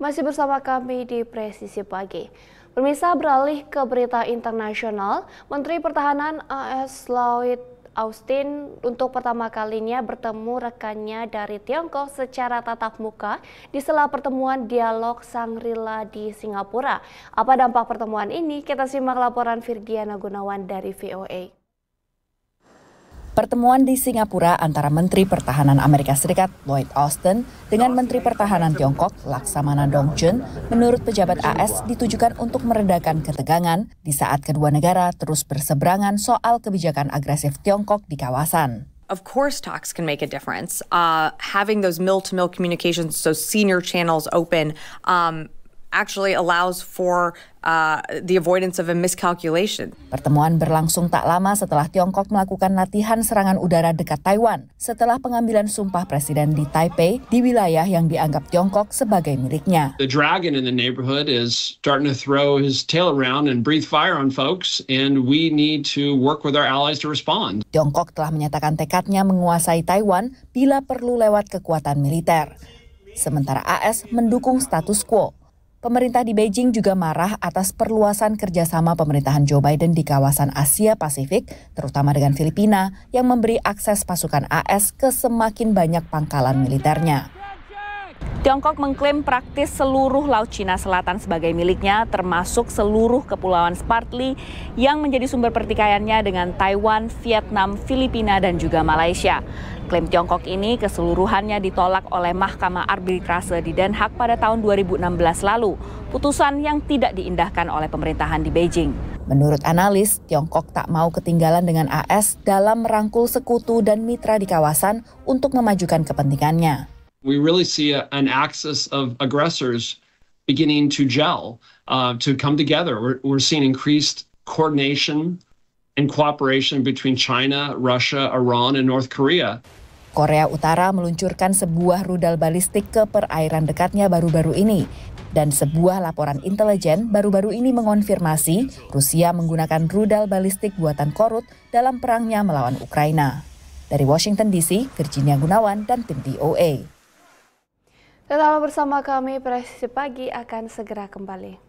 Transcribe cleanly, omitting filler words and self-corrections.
Masih bersama kami di Presisi Pagi. Pemirsa, beralih ke berita internasional, Menteri Pertahanan AS Lloyd Austin untuk pertama kalinya bertemu rekannya dari Tiongkok secara tatap muka di sela pertemuan dialog Shangri-La di Singapura. Apa dampak pertemuan ini? Kita simak laporan Virgiana Gunawan dari VOA. Pertemuan di Singapura antara Menteri Pertahanan Amerika Serikat Lloyd Austin dengan Menteri Pertahanan Tiongkok Laksamana Dongchun menurut pejabat AS ditujukan untuk meredakan ketegangan di saat kedua negara terus berseberangan soal kebijakan agresif Tiongkok di kawasan. Of course, talks can make a difference. Having those mill-to-mill communications, so senior channels open, actually allows for the avoidance of a miscalculation. Pertemuan berlangsung tak lama setelah Tiongkok melakukan latihan serangan udara dekat Taiwan setelah pengambilan sumpah presiden di Taipei di wilayah yang dianggap Tiongkok sebagai miliknya. The dragon in the neighborhood is starting to throw his tail around and breathe fire on folks, and we need to work with our allies to respond. Tiongkok telah menyatakan tekadnya menguasai Taiwan bila perlu lewat kekuatan militer. Sementara AS mendukung status quo. Pemerintah di Beijing juga marah atas perluasan kerjasama pemerintahan Joe Biden di kawasan Asia Pasifik, terutama dengan Filipina, yang memberi akses pasukan AS ke semakin banyak pangkalan militernya. Tiongkok mengklaim praktis seluruh Laut Cina Selatan sebagai miliknya, termasuk seluruh kepulauan Spratly yang menjadi sumber pertikaiannya dengan Taiwan, Vietnam, Filipina, dan juga Malaysia. Klaim Tiongkok ini keseluruhannya ditolak oleh Mahkamah Arbitrase di Den Haag pada tahun 2016 lalu, putusan yang tidak diindahkan oleh pemerintahan di Beijing. Menurut analis, Tiongkok tak mau ketinggalan dengan AS dalam merangkul sekutu dan mitra di kawasan untuk memajukan kepentingannya. We really see an axis of aggressors beginning to gel, to come together. We're seeing increased coordination and cooperation between China, Russia, Iran, and North Korea. Korea Utara meluncurkan sebuah rudal balistik ke perairan dekatnya baru-baru ini. Dan sebuah laporan intelijen baru-baru ini mengonfirmasi Rusia menggunakan rudal balistik buatan Korut dalam perangnya melawan Ukraina. Dari Washington DC, Virginia Gunawan dan tim VOA. Tetaplah bersama kami, Presisi Pagi akan segera kembali.